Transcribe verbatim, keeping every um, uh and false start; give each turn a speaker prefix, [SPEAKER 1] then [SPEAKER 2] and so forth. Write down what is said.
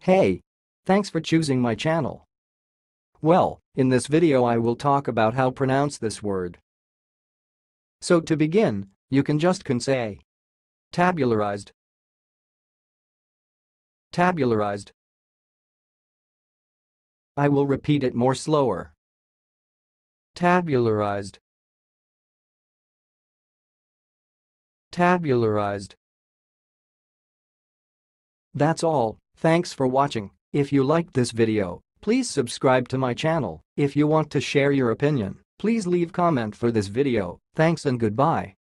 [SPEAKER 1] Hey! Thanks for choosing my channel. Well, in this video I will talk about how pronounce this word. So to begin, you can just can say tabularized, tabularized. I will repeat it more slower. Tabularized, tabularized. That's all. Thanks for watching. If you liked this video, please subscribe to my channel. If you want to share your opinion, please leave comment for this video. Thanks and goodbye.